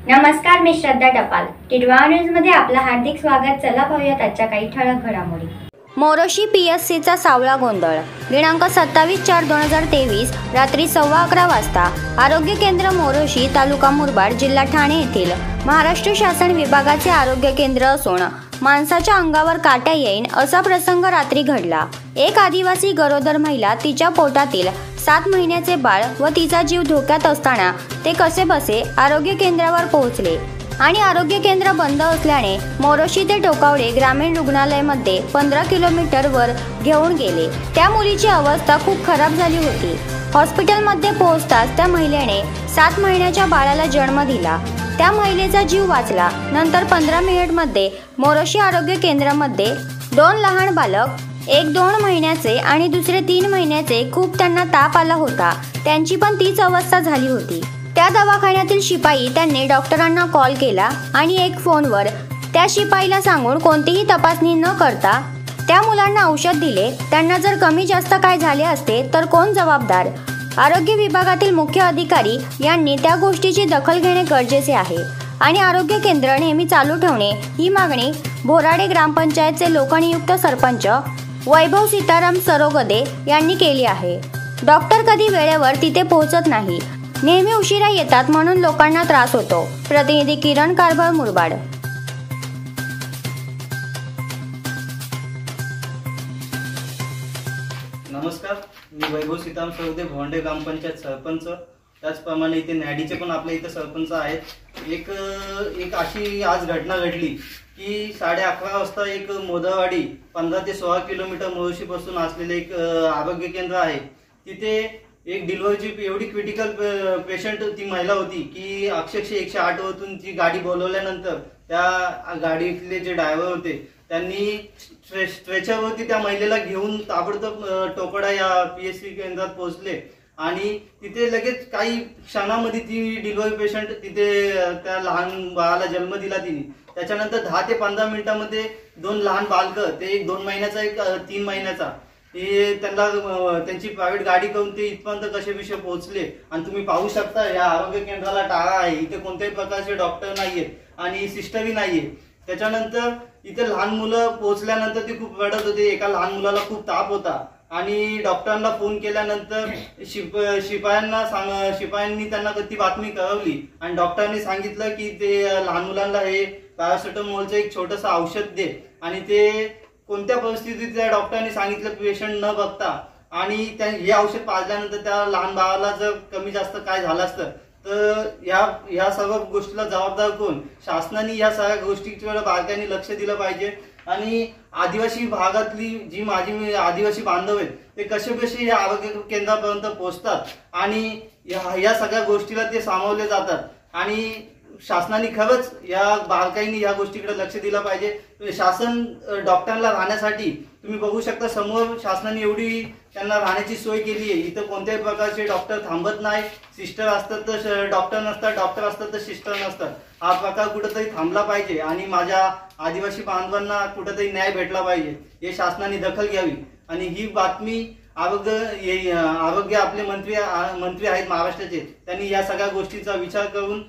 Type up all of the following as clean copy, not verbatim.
नमस्कार, मी श्रद्धा टपाल. टिडवा न्यूज मध्ये आपलं हार्दिक स्वागत. चला पाहूयात आजच्या काही ठळक घडामोडी. मोरोशी पीएससीचा सावळा गोंधळ. दिनांक 27/4/2023 रात्री 11:15 वाजता आरोग्य केंद्र मोरोशी, तालुका मुरबाड, जिल्हा ठाणे येथील महाराष्ट्र शासन विभागाचे आरोग्य केंद्र असून माणसाच्या अंगावर काटा येईन असा प्रसंग रात्री घडला. एक आदिवासी गरोदर महिला तिच्या पोटातील 7 महिन्याचे बाळ व तिचा जीव धोक्यात असताना ते कसेबसे आरोग्य केंद्रावर पोहोचले आणि आरोग्य केंद्र बंद असल्याने मोरोशी ते टोकावडे ग्रामीण रुग्णालयामध्ये 15 किलोमीटर वर घेऊन गेले. त्या मुलीची अवस्था खूप खराब झाली होती. हॉस्पिटलमध्ये पोहोचताच त्या महिलेने 7 महिन्याच्या बाळाला जन्म दिला. त्या महिलेचा जीव वाचला. नंतर 15 मिनिटमध्ये मोरोशी आरोग्य केंद्रामध्ये 2 लहान बालक, एक 2 महिन्याचे आणि दुसरे 3 महिन्याचे, खूप त्यांना ताप आला होता. त्यांची पण तीच अवस्था झाली होती. त्या दवाखान्यातील शिपाई त्यांनी डॉक्टरांना कॉल केला आणि एक फोनवर त्या शिपाईला सांगून कोणतीही तपासणी न करता त्या मुलांना औषध दिले. त्यांना जर कमी जास्त काय झाले असते तर कोण जबाबदार? आरोग्य विभागातील मुख्य अधिकारी यांनी त्या गोष्टीची दखल घेणे गरजेचे आहे आणि आरोग्य केंद्र नेहमी चालू ठेवणे ही मागणी बोराडे ग्रामपंचायतचे लोकनियुक्त सरपंच वैभव सीताराम सरोगदे यांनी केली आहे. डॉक्टर कधी वेळेवर तिथे पोहोचत नाही, नेहमी उशिरा येतात, म्हणून लोकांना त्रास होतो. प्रतिनिधी किरण कारभार, मुरबाड. नमस्कार, मी वैभव सीताराम सरोगदे, भोंडे ग्रामपंचायत सरपंच. त्याचप्रमाणे इथे नॅडीचे पण आपल्या इथे सरपंच आहेत. एक अशी आज घटना घडली की 11:30 वाजता एक मोदवाडी 15 ते 16 किलोमीटर मोरोशी पासून असलेले एक आरोग्य केंद्र आहे. तिथे एक डिलिव्हरीची एवढी क्रिटिकल पेशंट ती महिला होती की अक्षरशः 108 वरून ती गाडी बोलवल्यानंतर त्या गाडीतले जे ड्रायव्हर होते त्यांनी स्ट्रेचरवरती त्या महिलेला घेऊन ताबडतोब टोकडा या पीएससी केंद्रात पोहोचले आणि तिथे लगेच काही क्षणामध्ये ती डिलिव्हरी पेशंट तिथे त्या लहान बाळाला जन्म दिला तिने. त्याच्यानंतर 10 ते 15 मिनिटांमध्ये 2 लहान बालकं, ते एक 2 महिन्याचा, एक 3 महिन्याचा, ते त्यांना त्यांची प्रायव्हेट गाडी करून ते इथपर्यंत कसे विषय पोहोचले. आणि तुम्ही पाहू शकता या आरोग्य केंद्राला टाळा आहे. इथे कोणत्याही प्रकारचे डॉक्टर नाहीयेत आणि सिस्टरही नाहीये. त्याच्यानंतर इथे लहान मुलं पोहोचल्यानंतर ते खूप रडत होते. एका लहान मुलाला खूप ताप होता आणि डॉक्टरांना फोन केल्यानंतर शिपायांनी त्यांना ती बातमी कळवली आणि डॉक्टरांनी सांगितलं की ते लहान मुलांना हे पॅरासिटामॉलचं एक छोटंसं औषध दे. आणि ते कोणत्या परिस्थितीत त्या डॉक्टरांनी सांगितलं पेशंट न बघता, आणि हे औषध पाजल्यानंतर त्या लहान बाळाला जर कमी जास्त काय झालं असतं तर या सर्व गोष्टीला जबाबदार कोण? शासनाने या सगळ्या गोष्टीकडे बारकाईने लक्ष दिलं पाहिजे. आणि आदिवासी भागातली जी माझी आदिवासी बांधव आहेत ते कसे या आरोग्य केंद्रापर्यंत पोहोचतात आणि या सगळ्या गोष्टीला ते सामावले जातात. आणि शासनाने खरंच या बारकाईने या गोष्टीकडे लक्ष दिलं पाहिजे. शासन डॉक्टरांना राहण्यासाठी तुम्ही बघू शकता, समोर शासनाने एवढी त्यांना राहण्याची सोय केली आहे. इथं कोणत्याही प्रकारचे डॉक्टर थांबत नाही. सिस्टर असतात तर डॉक्टर नसतात, डॉक्टर असतात तर सिस्टर नसतात. हा प्रकार कुठेतरी थांबला पाहिजे आणि माझ्या आदिवासी बांधवांना कुठेतरी न्याय भेटला पाहिजे. हे शासनाने दखल घ्यावी. आणि ही बातमी आरोग्य आपले मंत्री आहेत महाराष्ट्राचे, त्यांनी या सगळ्या गोष्टींचा विचार करून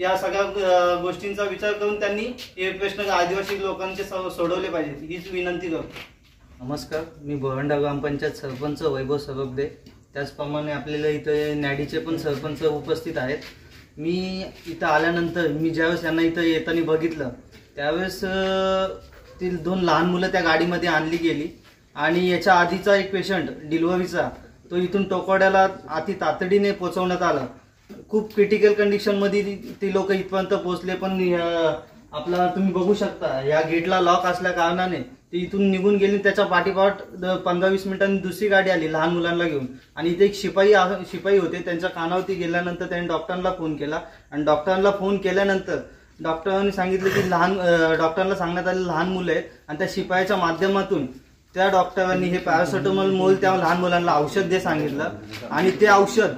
त्यांनी हे प्रश्न आदिवासी लोकांचे सोडवले पाहिजे, हीच विनंती करतो. नमस्कार, मी भोंडा ग्रामपंचायत सरपंच वैभव सरोगदे. त्याचप्रमाणे आपल्याला इथे नॅडीचे पण सरपंच उपस्थित आहेत. मी इथं आल्यानंतर मी ज्यावेळेस यांना इथं येताना बघितलं त्यावेळेस ती 2 लहान मुलं त्या गाडीमध्ये आणली गेली आणि याच्या आधीचा एक पेशंट डिलिव्हरीचा तो इथून टोकाड्याला अति तातडीने पोहोचवण्यात आला. खूप क्रिटिकल कंडिशनमध्ये ती लोक इथपर्यंत पोहोचले. पण आपला तुम्ही बघू शकता या गेटला लॉक असल्या कारणाने ते इथून निघून गेली. त्याच्या पाठीपाठ 15-20 मिनिटांनी दुसरी गाडी आली लहान मुलांना घेऊन आणि इथे एक शिपाई होते. त्यांच्या कानावरती गेल्यानंतर त्यांनी डॉक्टरांना फोन केला आणि डॉक्टरांना फोन केल्यानंतर डॉक्टरांनी सांगितलं की डॉक्टरांना सांगण्यात आले लहान मुलं आहेत आणि त्या शिपायाच्या माध्यमातून त्या डॉक्टरांनी हे पॅरासिटामॉल त्या लहान मुलांना औषध दे सांगितलं आणि ते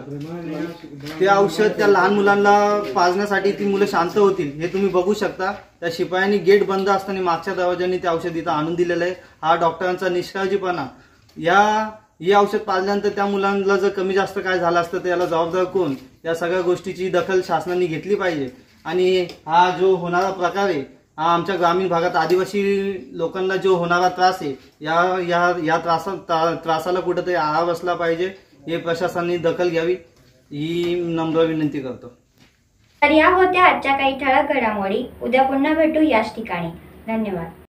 औषध त्या लहान मुलांना पाजण्यासाठी ती मुलं शांत होतील हे तुम्ही बघू शकता. त्या शिपायांनी गेट बंद असताना मागच्या दरवाजाने ते औषध इथं आणून दिलेलं आहे. हा डॉक्टरांचा निष्काळजीपणा. हे औषध पाजल्यानंतर त्या मुलांना जर कमी जास्त काय झालं असतं तर याला जबाबदार कोण? या सगळ्या गोष्टीची दखल शासनाने घेतली पाहिजे. आणि हा जो होणारा प्रकार आहे हा आमच्या ग्रामीण भागात आदिवासी लोकांना जो होणारा त्रास आहे या त्रासाला कुठेतरी आळा बसला पाहिजे, हे प्रशासनाने दखल घ्यावी ही नम्र विनंती करतो. तर या होत्या आजच्या काही ठळक घडामोडी. उद्या पुन्हा भेटू याच ठिकाणी. धन्यवाद.